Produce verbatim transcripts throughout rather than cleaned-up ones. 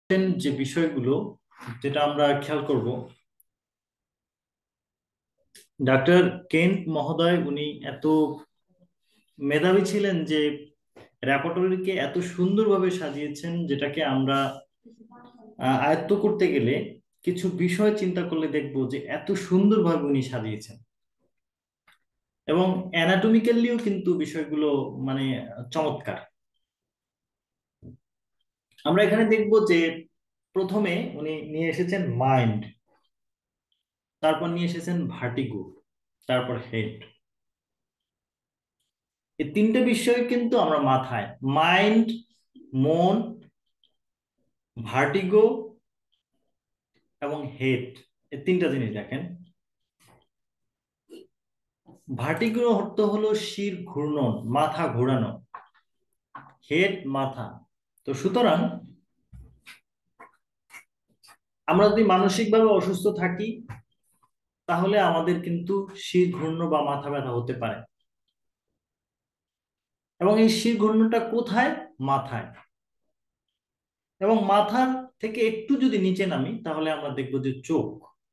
যে বিষয়গুলো যেটা আমরা খেয়াল করব, ডাক্তার কেন্ট মহোদয় উনি এত মেধাবী ছিলেন যে রেপার্টরিকে এত সুন্দরভাবে সাজিয়েছেন, যেটাকে আমরা আহ, আয়ত্ত করতে গেলে কিছু বিষয় চিন্তা করলে দেখব যে এত সুন্দরভাবে উনি সাজিয়েছেন। এবং অ্যানাটমিক্যালিও কিন্তু বিষয়গুলো মানে চমৎকার। আমরা এখানে দেখব যে প্রথমে উনি নিয়ে এসেছেন মাইন্ড, তারপর নিয়ে এসেছেন ভার্টিগো, তারপর হেড। এই তিনটে বিষয় কিন্তু আমরা মাথায়, মাইন্ড, মন, ভার্টিগো এবং হেড, এই তিনটা জিনিস দেখেন। ভার্টিগো অর্থ হলো শির ঘূর্ণন, মাথা ঘোরানো, হেড মাথা। তো সুতরাং আমরা যদি মানসিকভাবে অসুস্থ থাকি তাহলে আমাদের কিন্তু শির ঘূর্ণ বা মাথা ব্যথা হতে পারে। এবং এই শির ঘূর্ণনটা কোথায়? মাথায়। এবং মাথার থেকে একটু যদি নিচে নামি তাহলে আমরা দেখবো যে চোখ।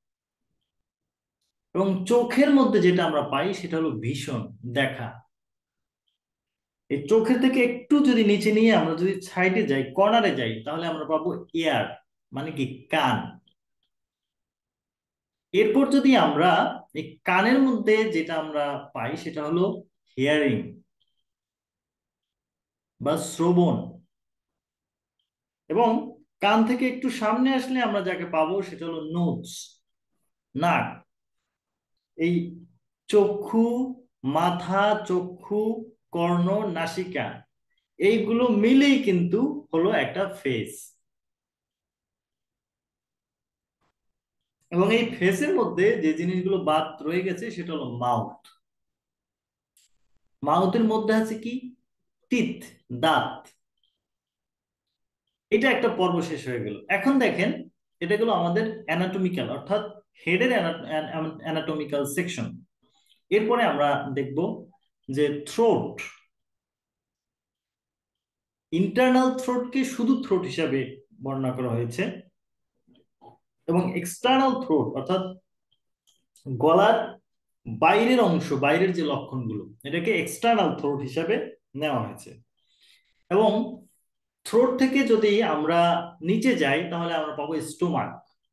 এবং চোখের মধ্যে যেটা আমরা পাই সেটা হলো ভীষণ, দেখা। এই চোখের থেকে একটু যদি নিচে নিয়ে আমরা যদি সাইডে যাই, কর্নারে যাই, তাহলে আমরা পাবো এয়ার, মানে কি কান। এরপর যদি আমরা এই কানের মধ্যে যেটা আমরা পাই সেটা হলো হিয়ারিং বা শ্রবণ। এবং কান থেকে একটু সামনে আসলে আমরা যাকে পাবো সেটা হলো নোজ, নাক। এই চক্ষু, মাথা, চক্ষু, কর্ণ, নাসিকা, এইগুলো মিলেই কিন্তু হলো একটা ফেস। এবং এই ফেসের মধ্যে যে জিনিসগুলো বাদ রয়ে গেছে সেটা হলো মাউথ। মাউথের মধ্যে আছে কি? টিথ, দাঁত। এটা একটা পর্ব শেষ হয়ে গেল। এখন দেখেন, এটা গেল আমাদের অ্যানাটমিক্যাল, অর্থাৎ হেডের অ্যানাটমিক্যাল সেকশন। এরপরে আমরা দেখব যে থ্রোট। ইন্টারনাল থ্রোটকে শুধু থ্রোট হিসাবে বর্ণনা করা হয়েছে, এবং এক্সটার্নাল থ্রোট অর্থাৎ গলার বাইরের অংশ, বাইরের যে লক্ষণগুলো, এটাকে এক্সটার্নাল থ্রোট হিসাবে নেওয়া হয়েছে। এবং থ্রোট থেকে যদি আমরা নিচে যাই তাহলে আমরা পাবো স্টোমাক।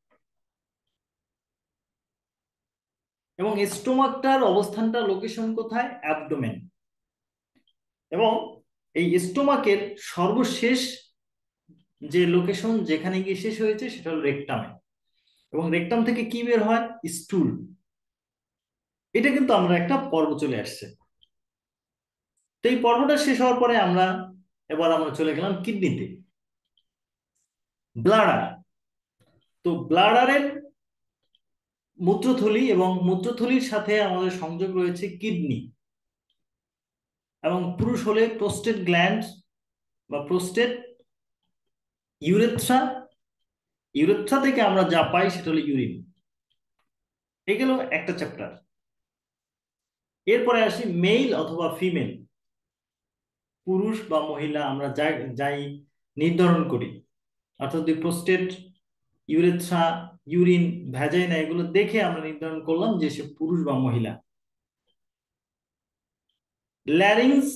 এবং স্টোমাকটার অবস্থানটা, লোকেশন কোথায়? অ্যাবডোমেন। এবং এই স্টোমাকের সর্বশেষ যে লোকেশন, যেখানে গিয়ে শেষ হয়েছে সেটা হলো রেকটামে। এবং রেকটাম থেকে কি বের হয়? স্টুল। এটা কিন্তু আমরা একটা পর্ব চলে আসছে। তো এই পর্বটা শেষ হওয়ার পরে আমরা এবার আমরা চলে গেলাম কিডনিতে, ব্লাডার। তো ব্লাডারের মূত্রথলি, এবং মূত্রথলির সাথে আমাদের সংযোগ রয়েছে কিডনি। এবং পুরুষ হলে প্রোস্টেট গ্ল্যান্ড বা প্রোস্টেট, ইউরেথ্রা। ইউরেথ্রা থেকে আমরা যা পাই সেটা হলো ইউরিন। এই গেল একটা চ্যাপ্টার। এরপরে আসি মেল অথবা ফিমেল, পুরুষ বা মহিলা আমরা যাই যাই নির্ধারণ করি। অর্থাৎ প্রোস্টেট, ইউরেথ্রা, ইউরিন, ভ্যাজাইনা, এগুলো দেখে আমরা নির্ধারণ করলাম যে সে পুরুষ বা মহিলা। ল্যারিংস,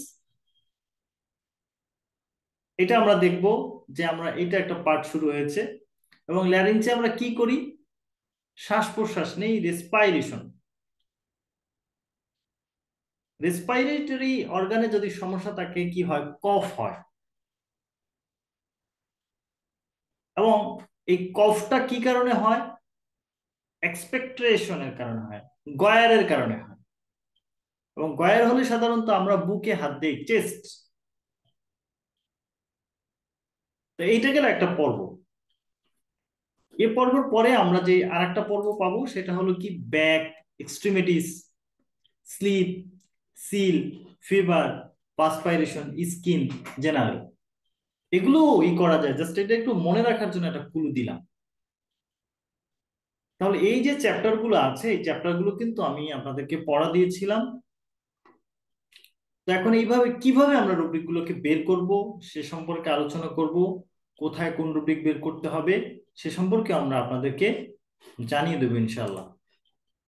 এটা আমরা দেখব যে আমরা এটা একটা পার্ট শুরু হয়েছে। এবং ল্যারিংসে আমরা কি করি? শ্বাস প্রশ্বাস নেই, রেসপাইরেশন। রেসপাইরেটরি অর্গানে যদি সমস্যা থাকে কি হয়? কফ হয়। এবং এই কফটা কি কারণে হয়? এক্সপেক্ট্রেশনের কারণে হয়, গয়ারের কারণে হয়। এবং গয়ার হলে সাধারণত আমরা বুকে হাত দিই, চেস্ট। তো এইটা গেল একটা পর্ব। এ পর্বের পরে আমরা যে আরেকটা পর্ব পাবো সেটা হলো কি? Back, extremities, sleep, seal, fever, perspiration, skin, general. এগুলো ই করা যায়, জাস্ট এটা একটু মনে রাখার জন্য একটা ক্লু দিলাম। তাহলে এই যে চ্যাপ্টার গুলো আছে, এই চ্যাপ্টার গুলো কিন্তু আমি আপনাদেরকে পড়া দিয়েছিলাম। তো এখন এইভাবে কিভাবে আমরা রুব্রিক গুলোকে বের করব সে সম্পর্কে আলোচনা করব। কোথায় কোন রুব্রিক বের করতে হবে সে সম্পর্কে আমরা আপনাদেরকে জানিয়ে দেবো ইনশাআল্লাহ।